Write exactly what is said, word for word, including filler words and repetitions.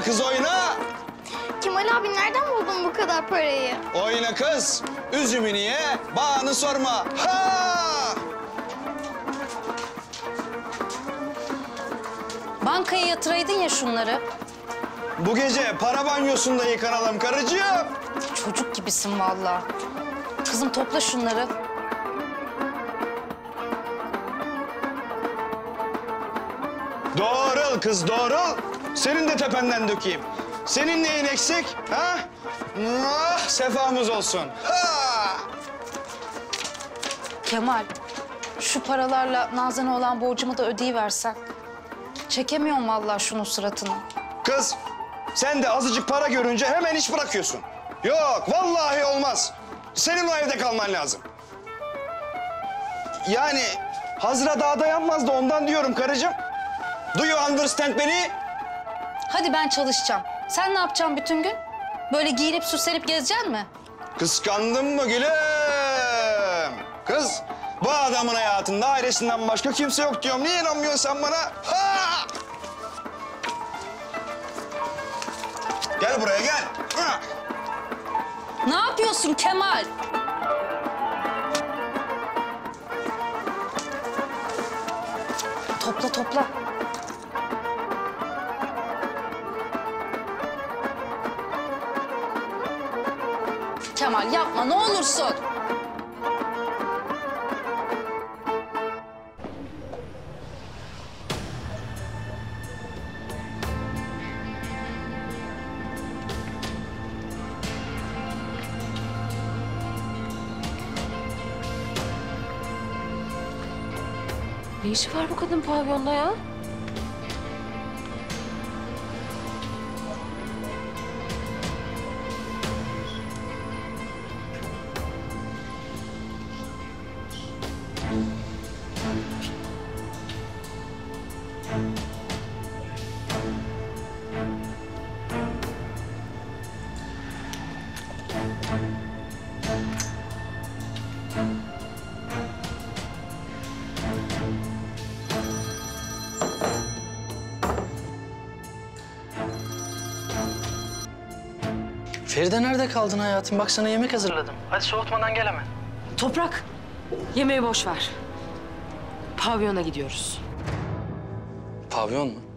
kız oyna. Kemal abi nereden buldun bu kadar parayı? Oyna kız. Üzümünü ye, bağını sorma. Ha! Bankaya yatıraydın ya şunları. Bu gece para banyosunda yıkanalım karıcığım. Çocuk gibisin vallahi. Kızım topla şunları. Doğrul kız doğrul. Senin de tependen dökeyim. Senin neyin eksik? Ha? Ah, sefamız olsun. Ha! Kemal, şu paralarla Nazan'a olan borcumu da ödeyiversen. Çekemiyorum vallahi şunun suratını. Kız, sen de azıcık para görünce hemen iş bırakıyorsun. Yok, vallahi olmaz. Senin o evde kalman lazım. Yani hazıra daha dayanmaz da ondan diyorum karıcığım. Do you understand beni? Hadi ben çalışacağım. Sen ne yapacaksın bütün gün? Böyle giyinip süslenip gezeceksin mi? Kıskandın mı gülüm? Kız, bu adamın hayatında ailesinden başka kimse yok diyorum. Niye inanmıyorsun sen bana? Ha! Gel buraya gel. Ha! Ne yapıyorsun Kemal? Topla topla. Kemal yapma ne olursun. Ne işi var bu kadın pavyonda ya? Feride nerede kaldın hayatım? Bak sana yemek hazırladım. Hadi soğutmadan gel hemen. Toprak, yemeği boş ver. Pavyona gidiyoruz. Pavyon mu?